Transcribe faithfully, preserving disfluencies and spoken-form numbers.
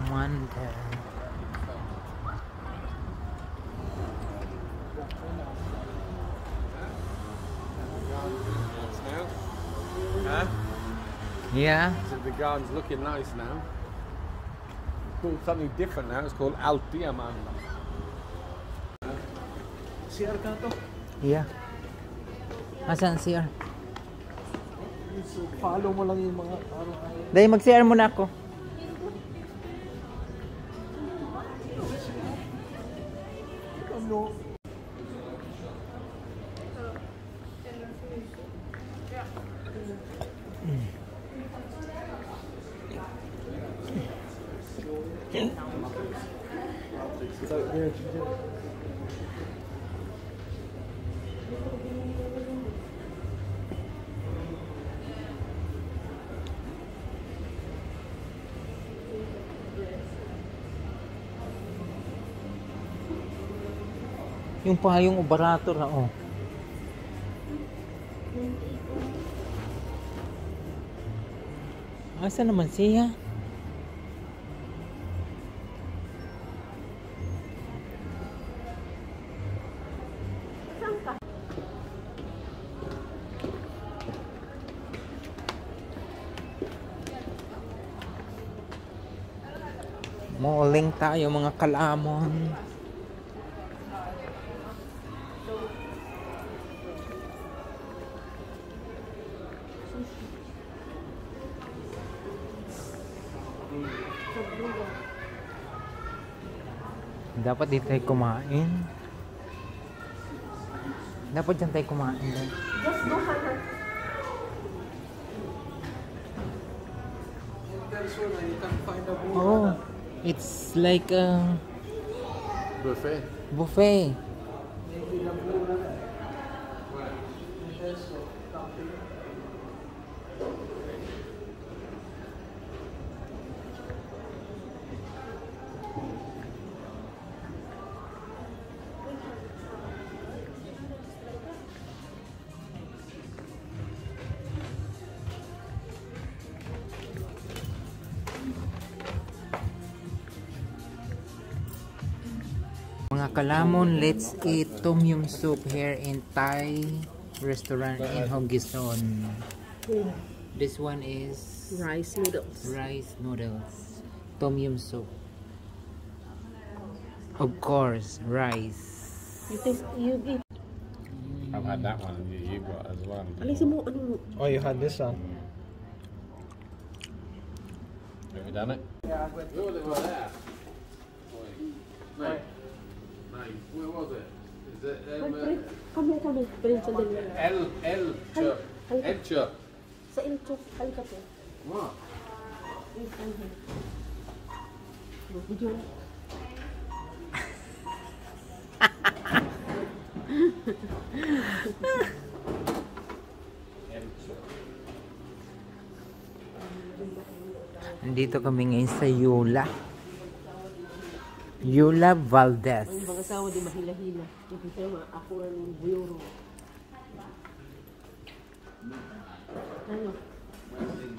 Wonder. Huh? Yeah. So the garden's looking nice now. It's called something different now. It's called Altiamanda. C R ka to? Yeah. Asan C R? Follow mo lang yung mga araw-araw. Dahil mag-C R muna ako. Ano? Yung pa yung operator na oh. Asa naman siya? Malling tayo mga kalamon. Dapat dito tayo kumain. Dapat dyan tayo kumain. Just go Hana. Oh, it's like a Buffet. buffet. Mga kalamon, let's eat tom yum soup here in Thai restaurant in Hogison. This one is Rice noodles. rice noodles, tom yum soup. Of course, rice. You taste, you eat. I've had that one. You, you got as well. Alisa mo, ano? Oh, you had this one? Have you done it? Yeah. Where was it? Right there. Mate. Mate, where was it? Is it um, uh, Come here, come here. Pwede sa dali. El El Chur? El Chur. Sa intro, halika po. What? Wait, come here. Video na. Nandito kami ngayon sa Yula. Yula Valdez. Ang mga asawa di mahila-hila. Yung tema, ako ang buyoro. Ano?